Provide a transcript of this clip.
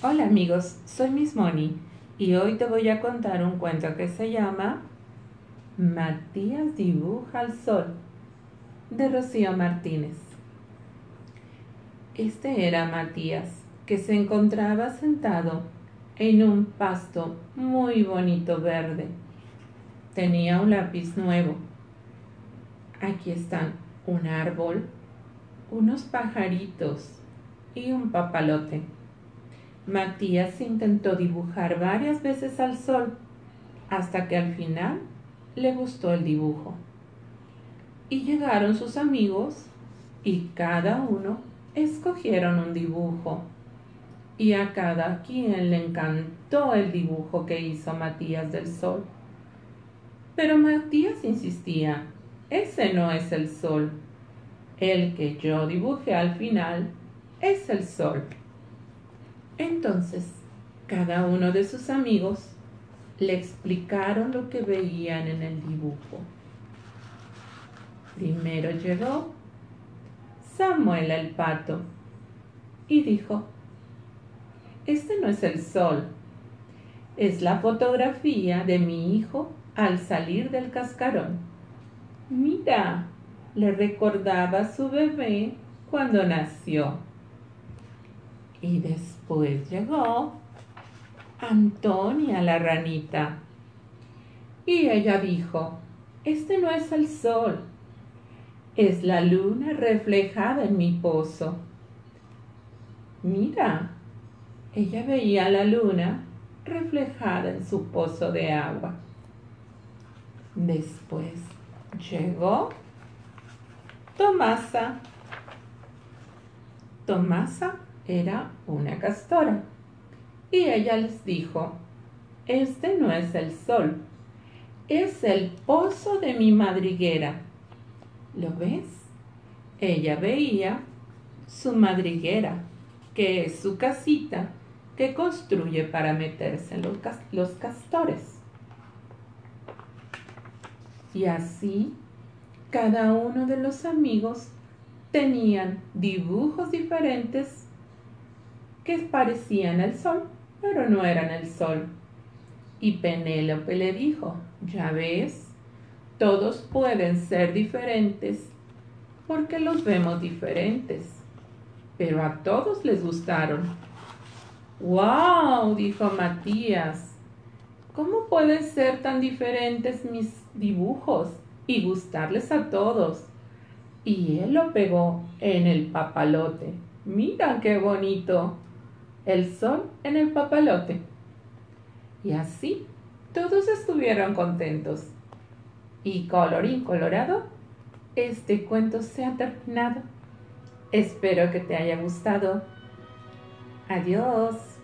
Hola amigos, soy Miss Moni y hoy te voy a contar un cuento que se llama Matías dibuja al sol, de Rocío Martínez. Este era Matías, que se encontraba sentado en un pasto muy bonito verde. Tenía un lápiz nuevo. Aquí están un árbol, unos pajaritos y un papalote. Matías intentó dibujar varias veces al sol, hasta que al final le gustó el dibujo. Y llegaron sus amigos y cada uno escogieron un dibujo. Y a cada quien le encantó el dibujo que hizo Matías del sol. Pero Matías insistía: ese no es el sol. El que yo dibujé al final es el sol. Entonces, cada uno de sus amigos le explicaron lo que veían en el dibujo. Primero llegó Samuel el pato y dijo: este no es el sol, es la fotografía de mi hijo al salir del cascarón. Mira, le recordaba a su bebé cuando nació. Y después llegó Antonia la ranita. Y ella dijo: este no es el sol, es la luna reflejada en mi pozo. Mira, ella veía la luna reflejada en su pozo de agua. Después llegó Tomasa. Tomasa era una castora. Y ella les dijo: este no es el sol, es el pozo de mi madriguera. ¿Lo ves? Ella veía su madriguera, que es su casita que construye para meterse en los castores. Y así, cada uno de los amigos tenían dibujos diferentes que parecían el sol, pero no eran el sol. Y Penélope le dijo: ya ves, todos pueden ser diferentes porque los vemos diferentes, pero a todos les gustaron. ¡Wow!, dijo Matías. ¿Cómo pueden ser tan diferentes mis dibujos y gustarles a todos? Y él lo pegó en el papalote. ¡Mira qué bonito! El sol en el papalote. Y así todos estuvieron contentos. Y colorín colorado, este cuento se ha terminado. Espero que te haya gustado. Adiós.